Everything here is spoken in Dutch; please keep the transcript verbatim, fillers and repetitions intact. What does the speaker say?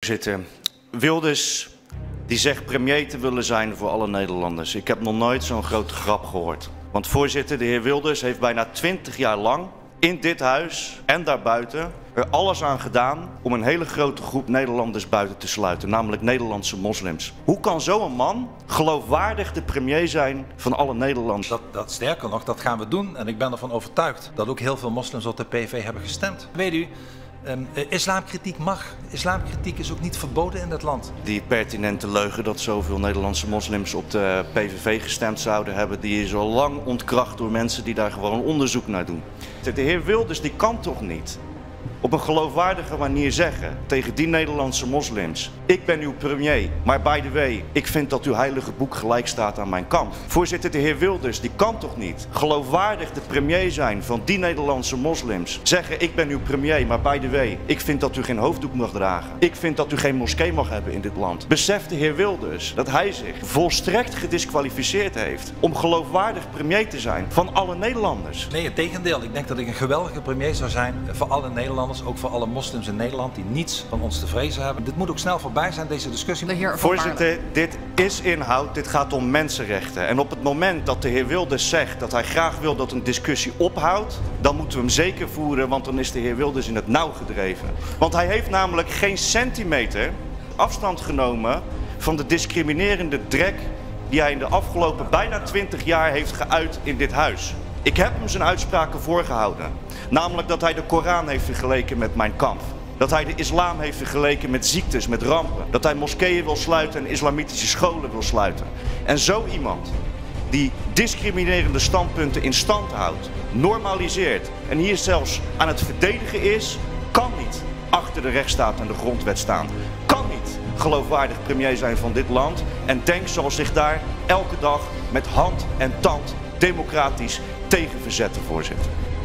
Voorzitter, Wilders die zegt premier te willen zijn voor alle Nederlanders. Ik heb nog nooit zo'n grote grap gehoord. Want voorzitter, de heer Wilders heeft bijna twintig jaar lang in dit huis en daarbuiten er alles aan gedaan om een hele grote groep Nederlanders buiten te sluiten, namelijk Nederlandse moslims. Hoe kan zo'n man geloofwaardig de premier zijn van alle Nederlanders? Dat, dat sterker nog, dat gaan we doen en ik ben ervan overtuigd dat ook heel veel moslims op de P V V hebben gestemd. Weet u, Um, uh, islamkritiek mag. Islamkritiek is ook niet verboden in dit land. Die pertinente leugen dat zoveel Nederlandse moslims op de P V V gestemd zouden hebben, die is al lang ontkracht door mensen die daar gewoon onderzoek naar doen. De heer Wilders die kan toch niet op een geloofwaardige manier zeggen tegen die Nederlandse moslims: ik ben uw premier, maar by the way, ik vind dat uw heilige boek gelijk staat aan mijn kant. Voorzitter, de heer Wilders die kan toch niet geloofwaardig de premier zijn van die Nederlandse moslims. Zeggen: ik ben uw premier, maar by the way, ik vind dat u geen hoofddoek mag dragen. Ik vind dat u geen moskee mag hebben in dit land. Beseft de heer Wilders dat hij zich volstrekt gediskwalificeerd heeft om geloofwaardig premier te zijn van alle Nederlanders? Nee, het tegendeel. Ik denk dat ik een geweldige premier zou zijn voor alle Nederlanders. Ook voor alle moslims in Nederland die niets van ons te vrezen hebben. Dit moet ook snel voorbij zijn, deze discussie. Voorzitter, dit is inhoud, dit gaat om mensenrechten. En op het moment dat de heer Wilders zegt dat hij graag wil dat een discussie ophoudt, dan moeten we hem zeker voeren, want dan is de heer Wilders in het nauw gedreven. Want hij heeft namelijk geen centimeter afstand genomen van de discriminerende drek die hij in de afgelopen bijna twintig jaar heeft geuit in dit huis. Ik heb hem zijn uitspraken voorgehouden. Namelijk dat hij de Koran heeft vergeleken met Mein Kampf. Dat hij de islam heeft vergeleken met ziektes, met rampen. Dat hij moskeeën wil sluiten en islamitische scholen wil sluiten. En zo iemand die discriminerende standpunten in stand houdt, normaliseert en hier zelfs aan het verdedigen is, kan niet achter de rechtsstaat en de grondwet staan. Kan niet geloofwaardig premier zijn van dit land en Denk zal zich daar elke dag met hand en tand democratisch tegen verzetten, voorzitter.